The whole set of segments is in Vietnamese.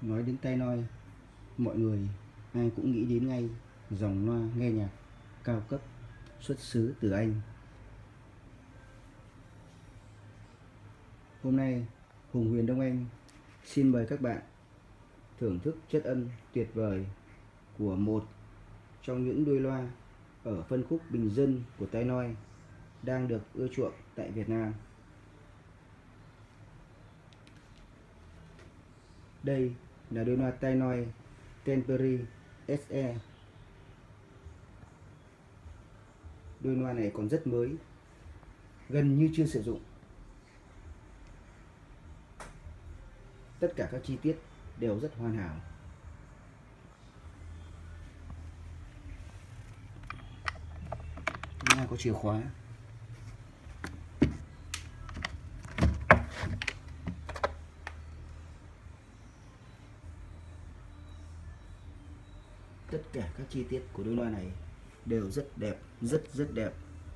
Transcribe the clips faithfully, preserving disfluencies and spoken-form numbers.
Nói đến tai noi, mọi người ai cũng nghĩ đến ngay dòng loa nghe nhạc cao cấp xuất xứ từ Anh. Hôm nay Hùng Huyền Đông Anh xin mời các bạn thưởng thức chất âm tuyệt vời của một trong những đuôi loa ở phân khúc bình dân của tai noi đang được ưa chuộng tại Việt Nam. Đây là đuôi loa tai noi Temporary ét e. Đuôi loa này còn rất mới, gần như chưa sử dụng. Tất cả các chi tiết đều rất hoàn hảo. Loa có chìa khóa. Tất cả các chi tiết của đuôi loa này đều rất đẹp, rất rất đẹp.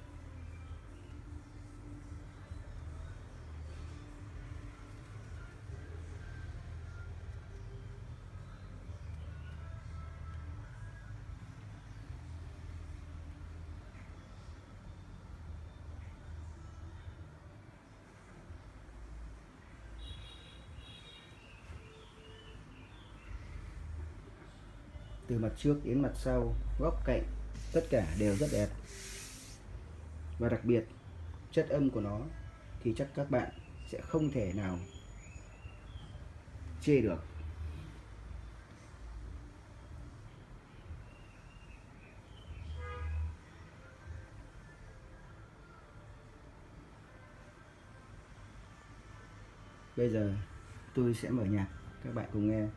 Từ mặt trước đến mặt sau, góc cạnh, tất cả đều rất đẹp. Và đặc biệt, chất âm của nó thì chắc các bạn sẽ không thể nào chê được. Bây giờ tôi sẽ mở nhạc, các bạn cùng nghe.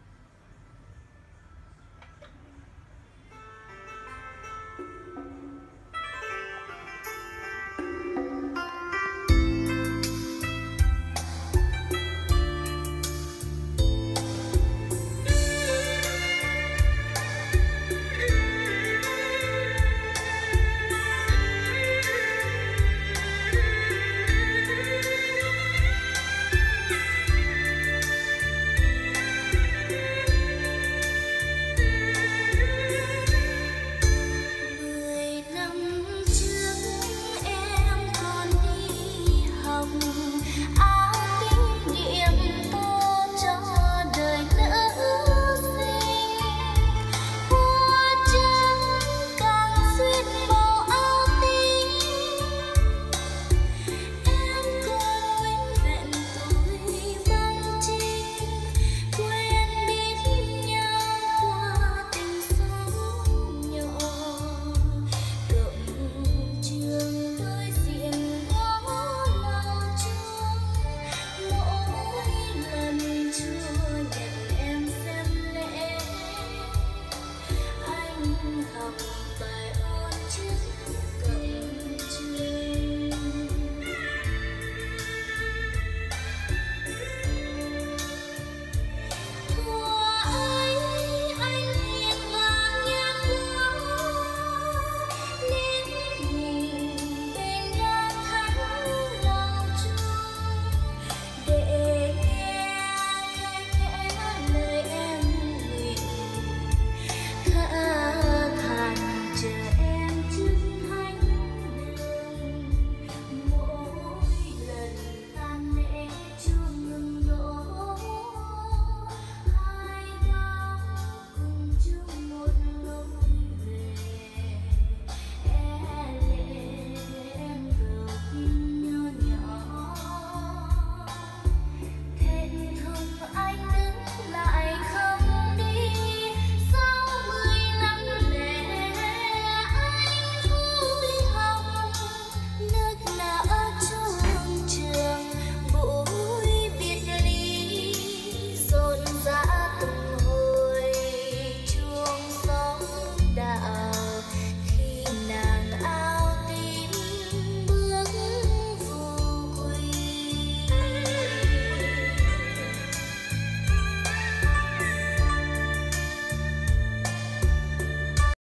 Khi